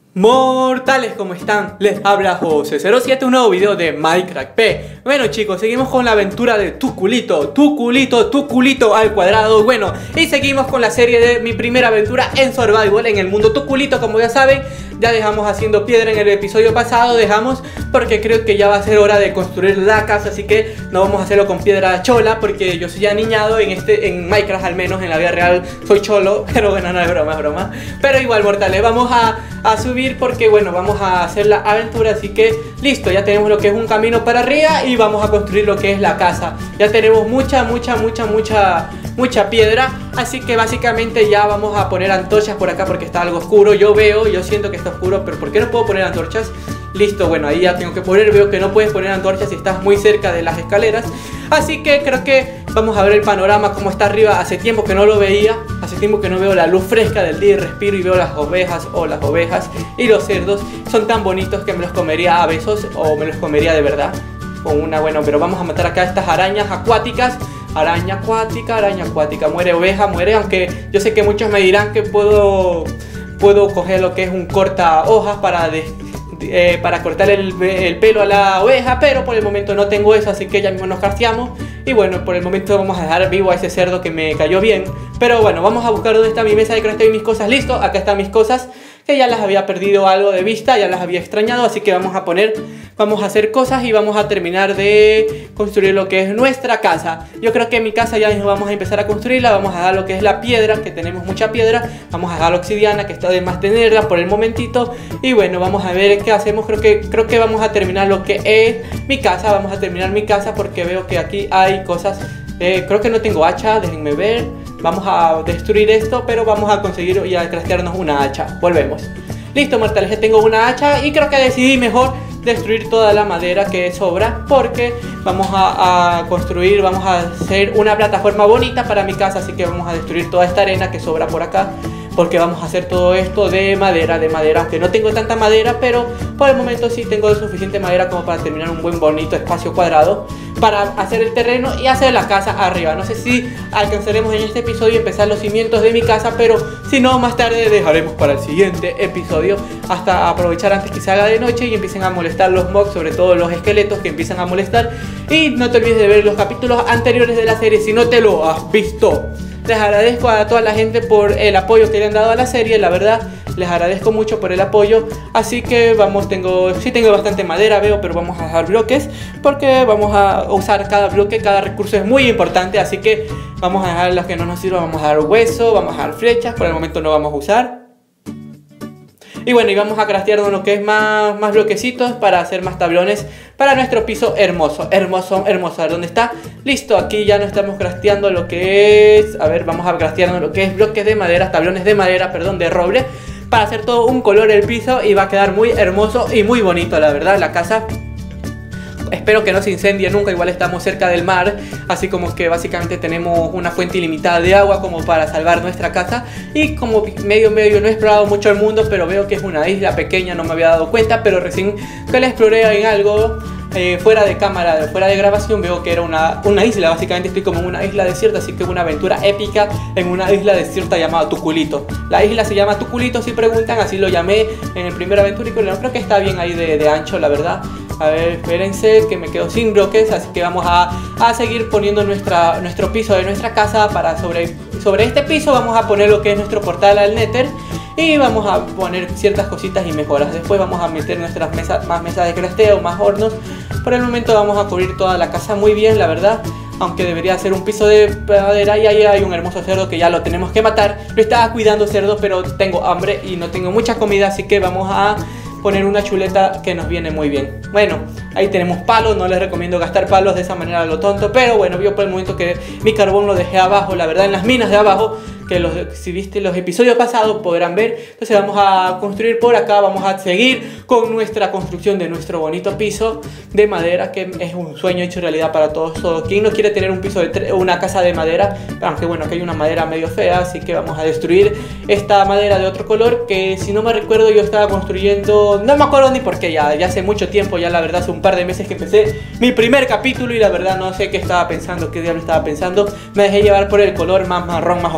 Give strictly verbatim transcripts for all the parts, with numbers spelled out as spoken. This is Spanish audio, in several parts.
Mortales, ¿cómo están? Les habla José cero siete, un nuevo video de Minecraft P. Bueno chicos, seguimos con la aventura de tu culito, tu culito, tu culito al cuadrado. Bueno, y seguimos con la serie de mi primera aventura en Survival en el mundo tu culito. Como ya saben, ya dejamos haciendo piedra en el episodio pasado, dejamos porque creo que ya va a ser hora de construir la casa. Así que no vamos a hacerlo con piedra chola, porque yo soy ya niñado en este, en Minecraft al menos, en la vida real soy cholo. Pero bueno, no es broma, es broma. Pero igual, mortales, vamos a, a subir porque bueno, vamos a hacer la aventura. Así que listo, ya tenemos lo que es un camino para arriba y vamos a construir lo que es la casa. Ya tenemos mucha, mucha, mucha, mucha, mucha piedra. Así que básicamente ya vamos a poner antorchas por acá porque está algo oscuro. Yo veo, yo siento que está oscuro, pero ¿por qué no puedo poner antorchas? Listo, bueno, ahí ya tengo que poner. Veo que no puedes poner antorchas si estás muy cerca de las escaleras. Así que creo que vamos a ver el panorama como está arriba. Hace tiempo que no lo veía. Hace tiempo que no veo la luz fresca del día y respiro y veo las ovejas o las ovejas y los cerdos. Son tan bonitos que me los comería a besos o me los comería de verdad con una, bueno, pero vamos a matar acá estas arañas acuáticas. Araña acuática, araña acuática. Muere oveja, muere, aunque yo sé que muchos me dirán que puedo puedo coger lo que es un corta hojas para de, eh, para cortar el, el pelo a la oveja, pero por el momento no tengo eso, así que ya mismo nos crafteamos. Y bueno, por el momento vamos a dejar vivo a ese cerdo que me cayó bien. Pero bueno, vamos a buscar dónde está mi mesa de crafteo y mis cosas. Listo, acá están mis cosas, que ya las había perdido algo de vista, ya las había extrañado. Así que vamos a poner, vamos a hacer cosas y vamos a terminar de construir lo que es nuestra casa. Yo creo que mi casa ya mismo vamos a empezar a construirla. Vamos a dar lo que es la piedra, que tenemos mucha piedra. Vamos a dar la obsidiana, que está de más tenerla por el momentito. Y bueno, vamos a ver qué hacemos. Creo que, creo que vamos a terminar lo que es mi casa. Vamos a terminar mi casa porque veo que aquí hay cosas. eh, Creo que no tengo hacha, déjenme ver. Vamos a destruir esto, pero vamos a conseguir y a craftearnos una hacha. Volvemos. Listo, mortales, ya tengo una hacha y creo que decidí mejor destruir toda la madera que sobra, porque vamos a, a construir, vamos a hacer una plataforma bonita para mi casa. Así que vamos a destruir toda esta arena que sobra por acá, porque vamos a hacer todo esto de madera, de madera, aunque no tengo tanta madera, pero por el momento sí tengo suficiente madera como para terminar un buen bonito espacio cuadrado para hacer el terreno y hacer la casa arriba. No sé si alcanzaremos en este episodio empezar los cimientos de mi casa, pero si no, más tarde dejaremos para el siguiente episodio, hasta aprovechar antes que se haga de noche y empiecen a molestar los mobs, sobre todo los esqueletos que empiezan a molestar. Y no te olvides de ver los capítulos anteriores de la serie si no te lo has visto. Les agradezco a toda la gente por el apoyo que le han dado a la serie, la verdad, les agradezco mucho por el apoyo. Así que vamos, tengo, sí tengo bastante madera, veo, pero vamos a dejar bloques, porque vamos a usar cada bloque, cada recurso es muy importante. Así que vamos a dejar los que no nos sirvan, vamos a dar hueso, vamos a dar flechas, por el momento no vamos a usar. Y bueno, y vamos a craftearnos lo que es más, más bloquecitos para hacer más tablones para nuestro piso hermoso, hermoso, hermoso. A ver, ¿dónde está? Listo, aquí ya no estamos crafteando lo que es... A ver, vamos a craftearnos lo que es bloques de madera, tablones de madera, perdón, de roble, para hacer todo un color el piso y va a quedar muy hermoso y muy bonito, la verdad, la casa. Espero que no se incendie nunca, igual estamos cerca del mar, así como que básicamente tenemos una fuente ilimitada de agua como para salvar nuestra casa. Y como medio medio no he explorado mucho el mundo, pero veo que es una isla pequeña, no me había dado cuenta, pero recién que la exploré en algo eh, fuera de cámara, fuera de grabación, veo que era una, una isla. Básicamente estoy como en una isla desierta, así que es una aventura épica en una isla desierta llamada Tu Culito. La isla se llama Tu Culito, si preguntan, así lo llamé en el primer aventura y creo que está bien ahí de, de ancho, la verdad. A ver, espérense que me quedo sin bloques, así que vamos a, a seguir poniendo nuestra, nuestro piso de nuestra casa. Para sobre, sobre este piso vamos a poner lo que es nuestro portal al Nether y vamos a poner ciertas cositas y mejoras. Después vamos a meter nuestras mesas, más mesas de crafteo, más hornos. Por el momento vamos a cubrir toda la casa muy bien, la verdad, aunque debería ser un piso de madera. Y ahí hay un hermoso cerdo que ya lo tenemos que matar. Lo estaba cuidando cerdo, pero tengo hambre y no tengo mucha comida, así que vamos a poner una chuleta que nos viene muy bien. Bueno, ahí tenemos palos, no les recomiendo gastar palos de esa manera a lo tonto, pero bueno, vio por el momento que mi carbón lo dejé abajo, la verdad, en las minas de abajo, que los, si viste los episodios pasados podrán ver. Entonces vamos a construir por acá, vamos a seguir con nuestra construcción de nuestro bonito piso de madera, que es un sueño hecho realidad para todos. Todo. ¿Quién no quiere tener un piso de una casa de madera? Aunque bueno, aquí hay una madera medio fea, así que vamos a destruir esta madera de otro color, que si no me recuerdo yo estaba construyendo, no me acuerdo ni por qué, ya, ya hace mucho tiempo, ya la verdad hace un par de meses que empecé mi primer capítulo y la verdad no sé qué estaba pensando, qué diablo estaba pensando. Me dejé llevar por el color más marrón, más oscuro,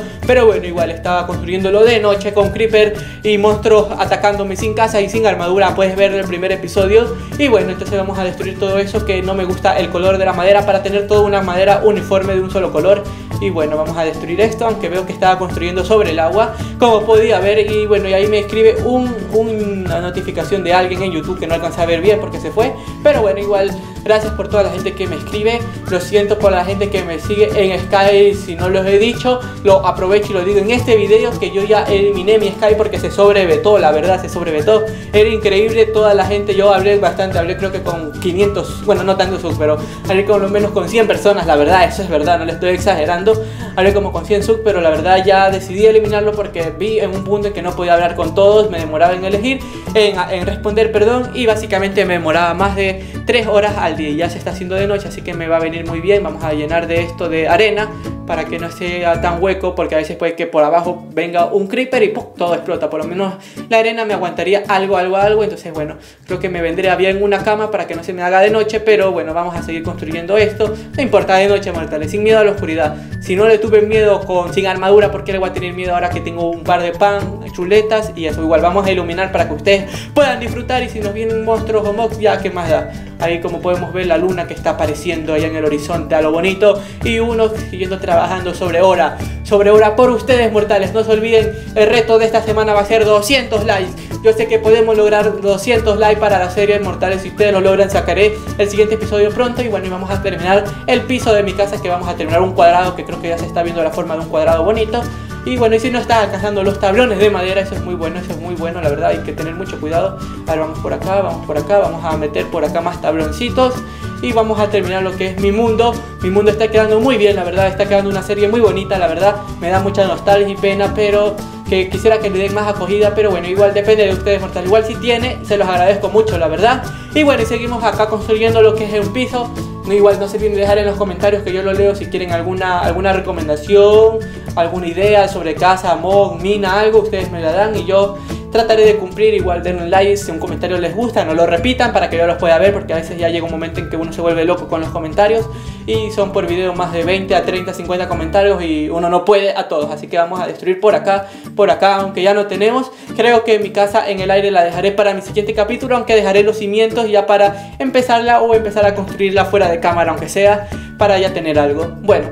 pero bueno, igual estaba construyéndolo de noche con creeper y monstruos atacándome sin casa y sin armadura. Puedes ver el primer episodio. Y bueno, entonces vamos a destruir todo eso, que no me gusta el color de la madera, para tener toda una madera uniforme de un solo color. Y bueno, vamos a destruir esto, aunque veo que estaba construyendo sobre el agua, como podía ver. Y bueno, y ahí me escribe un, una notificación de alguien en YouTube que no alcancé a ver bien porque se fue. Pero bueno, igual, gracias por toda la gente que me escribe. Lo siento por la gente que me sigue en Skype, si no los he dicho. Lo aprovecho y lo digo en este video, que yo ya eliminé mi Skype porque se sobrevetó, la verdad, se sobrevetó. Era increíble toda la gente, yo hablé bastante, hablé creo que con quinientos, bueno, no tanto sub, pero hablé con lo menos con cien personas, la verdad, eso es verdad, no le estoy exagerando. Hablé como con cien sub, pero la verdad ya decidí eliminarlo porque vi en un punto en que no podía hablar con todos, me demoraba en elegir, en, en responder, perdón, y básicamente me demoraba más de tres horas al día. Ya se está haciendo de noche, así que me va a venir muy bien. Vamos a llenar de esto de arena para que no sea tan hueco, porque a veces puede que por abajo venga un creeper y ¡pum!, todo explota. Por lo menos la arena me aguantaría algo, algo, algo. Entonces bueno, creo que me vendría bien una cama para que no se me haga de noche. Pero bueno, vamos a seguir construyendo esto. No importa, de noche, mortales, sin miedo a la oscuridad. Si no le tuve miedo con sin armadura, ¿por qué le voy a tener miedo ahora que tengo un par de pan, chuletas y eso? Igual vamos a iluminar para que ustedes puedan disfrutar. Y si nos vienen monstruos o mobs, ya, ¿qué más da? Ahí, como podemos ver, la luna que está apareciendo allá en el horizonte a lo bonito, y uno siguiendo trabajando sobre hora, sobre hora por ustedes, mortales. No se olviden, el reto de esta semana va a ser doscientos likes. Yo sé que podemos lograr doscientos likes para la serie Mortales. Si ustedes lo logran, sacaré el siguiente episodio pronto. Y bueno, y vamos a terminar el piso de mi casa, que vamos a terminar un cuadrado, que creo que ya se está viendo la forma de un cuadrado bonito. Y bueno, y si no está alcanzando los tablones de madera, eso es muy bueno, eso es muy bueno, la verdad, hay que tener mucho cuidado. A ver, vamos por acá, vamos por acá, vamos a meter por acá más tabloncitos. Y vamos a terminar lo que es mi mundo. Mi mundo está quedando muy bien, la verdad, está quedando una serie muy bonita, la verdad. Me da mucha nostalgia y pena, pero que quisiera que le den más acogida. Pero bueno, igual depende de ustedes, mortal. Igual si tiene, se los agradezco mucho, la verdad. Y bueno, y seguimos acá construyendo lo que es un piso. No, igual no se olviden de dejar en los comentarios, que yo lo leo, si quieren alguna, alguna recomendación, alguna idea sobre casa, mod, mina, algo, ustedes me la dan y yo trataré de cumplir. Igual denle un like si un comentario les gusta, no lo repitan para que yo los pueda ver, porque a veces ya llega un momento en que uno se vuelve loco con los comentarios y son por video más de veinte a treinta, cincuenta comentarios y uno no puede a todos. Así que vamos a destruir por acá, por acá, aunque ya no tenemos. Creo que mi casa en el aire la dejaré para mi siguiente capítulo, aunque dejaré los cimientos ya para empezarla o empezar a construirla fuera de cámara, aunque sea, para ya tener algo. Bueno,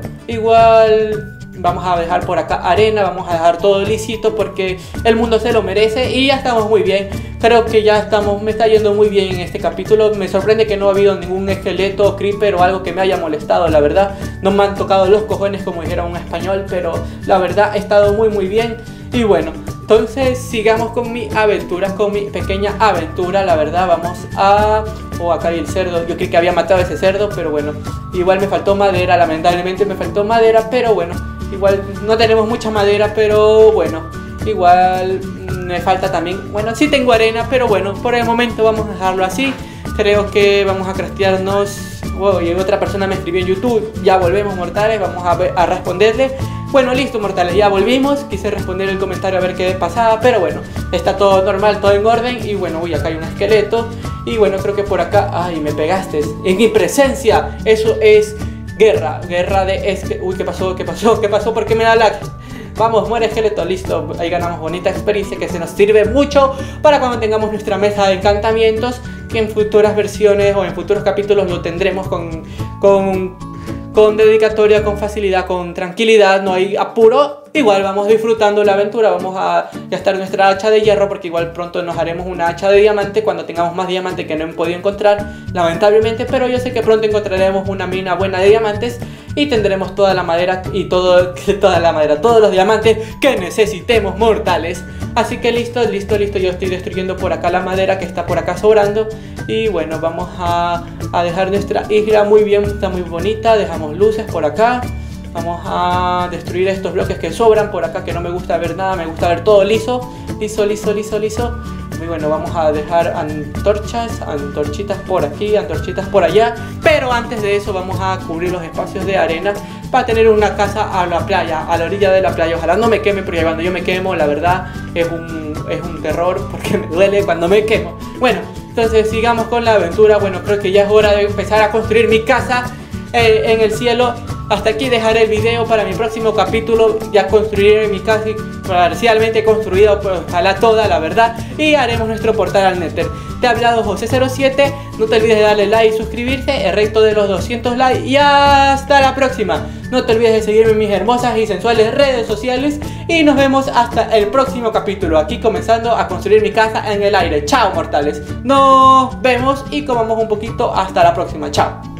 igual vamos a dejar por acá arena, vamos a dejar todo lisito porque el mundo se lo merece y ya estamos muy bien. Creo que ya estamos, me está yendo muy bien en este capítulo. Me sorprende que no ha habido ningún esqueleto, creeper o algo que me haya molestado, la verdad. No me han tocado los cojones, como dijera un español, pero la verdad ha estado muy muy bien. Y bueno, entonces sigamos con mi aventura, con mi pequeña aventura, la verdad. Vamos a... Oh, acá hay el cerdo. Yo creí que había matado a ese cerdo, pero bueno. Igual me faltó madera, lamentablemente me faltó madera, pero bueno. Igual no tenemos mucha madera, pero bueno. Igual me falta también... Bueno, sí tengo arena, pero bueno, por el momento vamos a dejarlo así. Creo que vamos a craftearnos... Wow, y otra persona me escribió en YouTube. Ya volvemos, mortales, vamos a, ver, a responderle. Bueno, listo, mortales, ya volvimos. Quise responder el comentario a ver qué pasaba, pero bueno, está todo normal, todo en orden. Y bueno, uy, acá hay un esqueleto. Y bueno, creo que por acá... Ay, me pegaste en mi presencia. Eso es guerra, guerra de... Es que... Uy, ¿qué pasó? ¿Qué pasó? ¿Qué pasó? ¿Por qué me da lag? Vamos, muere esqueleto, listo. Ahí ganamos bonita experiencia que se nos sirve mucho para cuando tengamos nuestra mesa de encantamientos, que en futuras versiones o en futuros capítulos lo tendremos con, con, con dedicatoria, con facilidad, con tranquilidad, no hay apuro. Igual vamos disfrutando la aventura, vamos a gastar nuestra hacha de hierro porque igual pronto nos haremos una hacha de diamante cuando tengamos más diamante que no hemos podido encontrar, lamentablemente, pero yo sé que pronto encontraremos una mina buena de diamantes y tendremos toda la madera y todo, toda la madera, todos los diamantes que necesitemos, mortales. Así que listo, listo, listo, yo estoy destruyendo por acá la madera que está por acá sobrando. Y bueno, vamos a, a dejar nuestra isla muy bien, está muy bonita, dejamos luces por acá. Vamos a destruir estos bloques que sobran por acá, que no me gusta ver nada, me gusta ver todo liso, liso, liso, liso, liso. Muy bueno, vamos a dejar antorchas, antorchitas por aquí, antorchitas por allá. Pero antes de eso vamos a cubrir los espacios de arena para tener una casa a la playa, a la orilla de la playa. Ojalá no me queme, porque cuando yo me quemo, la verdad, es un, es un terror, porque me duele cuando me quemo. Bueno, entonces sigamos con la aventura. Bueno, creo que ya es hora de empezar a construir mi casa eh, en el cielo. hasta aquí dejaré el video. Para mi próximo capítulo ya construiré mi casa parcialmente construida, pues, ojalá toda, la verdad, y haremos nuestro portal al Nether. Te ha hablado José cero siete, no te olvides de darle like y suscribirse, el reto de los doscientos likes, y hasta la próxima. No te olvides de seguirme en mis hermosas y sensuales redes sociales, y nos vemos hasta el próximo capítulo, aquí comenzando a construir mi casa en el aire. Chao, mortales, nos vemos y comamos un poquito. Hasta la próxima, chao.